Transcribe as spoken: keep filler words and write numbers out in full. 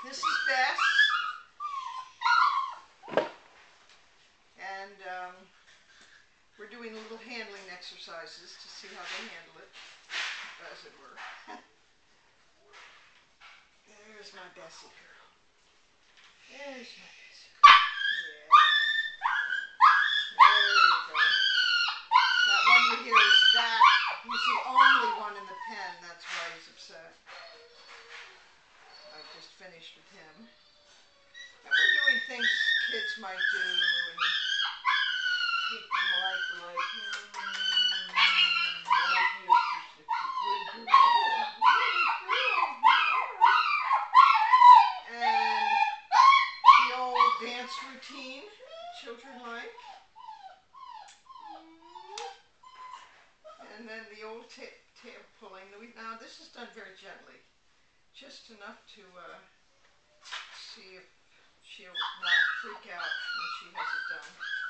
This is Bess, and um, we're doing little handling exercises to see how they handle it, as it were. There's my Bessie girl. There's my Bessie girl. Yeah. There you go. That one you hear is that. He's the only one in the pen. That's why he's upset. I've just finished with him. And we're doing things kids might do, and people like, like, mm, I hope you're just a good girl. And the old dance routine children like. And then the old ta tail pulling. Now this is done very gently, just enough to uh, see if she'll not freak out when she has it done.